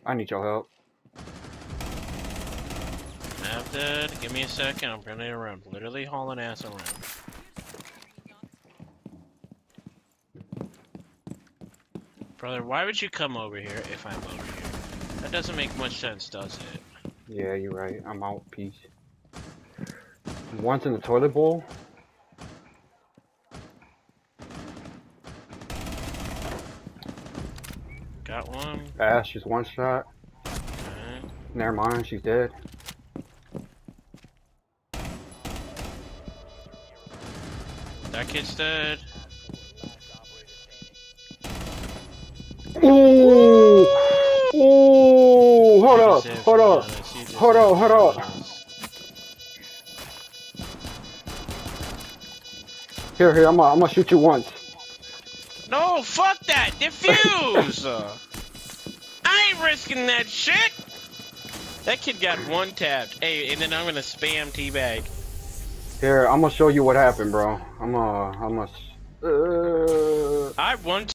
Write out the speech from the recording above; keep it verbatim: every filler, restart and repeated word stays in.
I need your help. Nav dead. Give me a second. I'm running around. Literally hauling ass around. Brother, why would you come over here if I'm over here? That doesn't make much sense, does it? Yeah, you're right. I'm out. Peace. One's in the toilet bowl. Got one. Ash, just one shot. Okay. Never mind, she's dead. That kid's dead. Ooh! Ooh! Hold up! Hold up! Hold up! Hold up! Here, here. I'm gonna, I'm gonna shoot you once. No, fuck that! Defuse! I ain't risking that shit! That kid got one tapped. Hey, and then I'm gonna spam teabag. Here, I'm gonna show you what happened, bro. I'm gonna, I'm gonna. Uh... I one